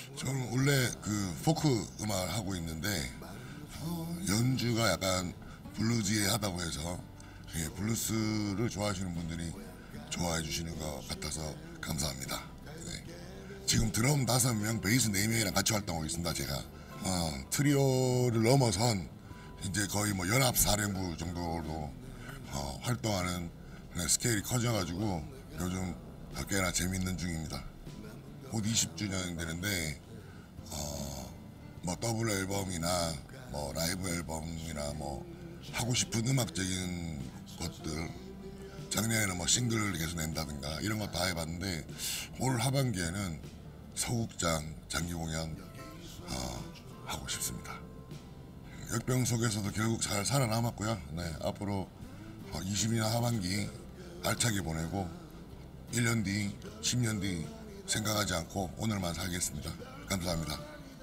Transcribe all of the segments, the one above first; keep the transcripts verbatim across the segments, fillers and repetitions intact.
저는 원래 그 포크 음악을 하고 있는데 어, 연주가 약간 블루지하다고 해서 예, 블루스를 좋아하시는 분들이 좋아해 주시는 것 같아서 감사합니다. 네. 지금 드럼 다섯 명, 베이스 네 명이랑 같이 활동하고 있습니다. 제가 어, 트리오를 넘어선 이제 거의 뭐 연합사령부 정도로 어, 활동하는 네, 스케일이 커져가지고 요즘 꽤나 재밌는 중입니다. 곧 이십 주년 되는데 어, 뭐 더블 앨범이나 뭐 라이브 앨범이나 뭐 하고 싶은 음악적인 것들, 작년에는 뭐 싱글을 계속 낸다든가 이런 거 다 해봤는데 올 하반기에는 소극장 장기 공연 어, 하고 싶습니다. 역병 속에서도 결국 잘 살아남았고요. 네, 앞으로 어, 이십 년 하반기 알차게 보내고 일 년 뒤, 십 년 뒤 생각하지 않고 오늘만 살겠습니다. 감사합니다.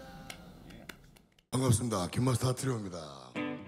반갑습니다. 김마스터 트리오입니다.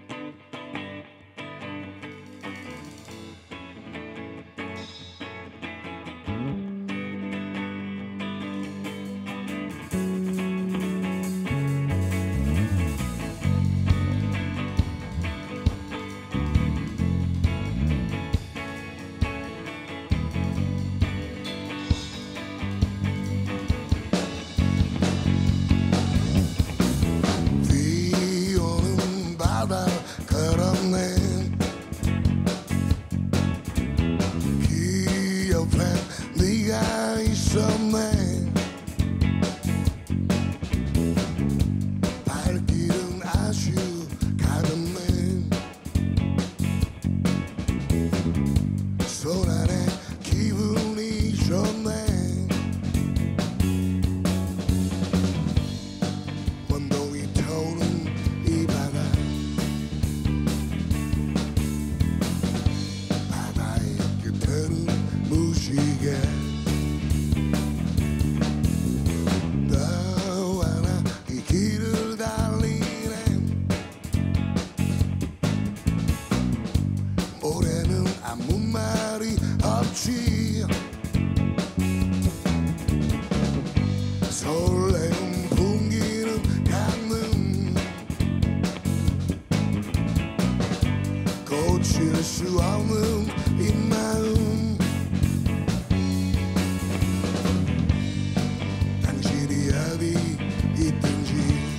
네가 있었네. 발길은 아주 가볍네. 손 안에 기분이 좋네. 원동이 타오는 이 바다, 바다의 끝에는 무지개. 너와 나 이 길을 달리네. 올해는 아무 말이 없지. 설레는 풍기는 강릉, 고칠 수 없는 이 마음. 당신이 어디 있든지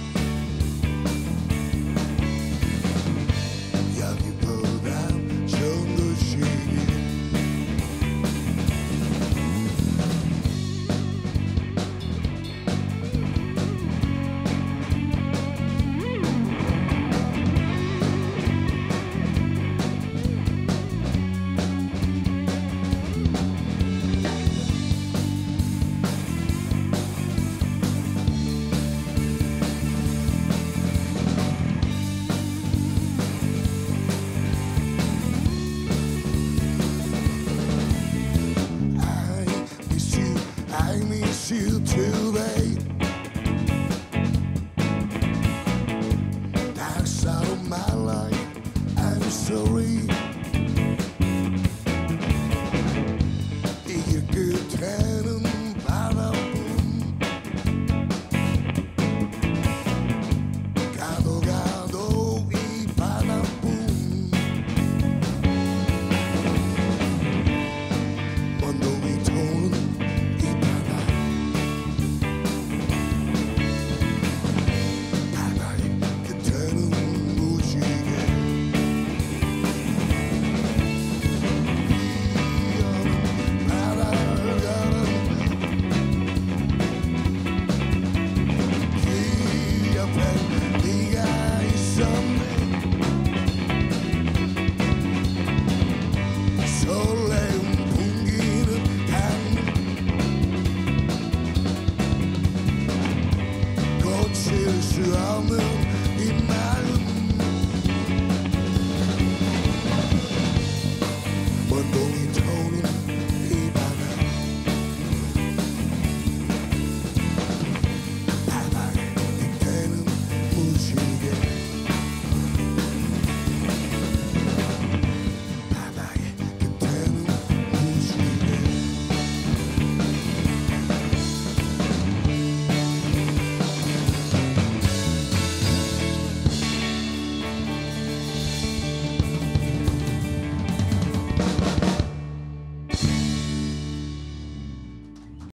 여기보다 좋은 곳이니. I miss you today. Dark side of my life, I'm sorry. 이 끝에는 바라봄. 가도 가도 이 바라봄. 원동이 도는 수 없는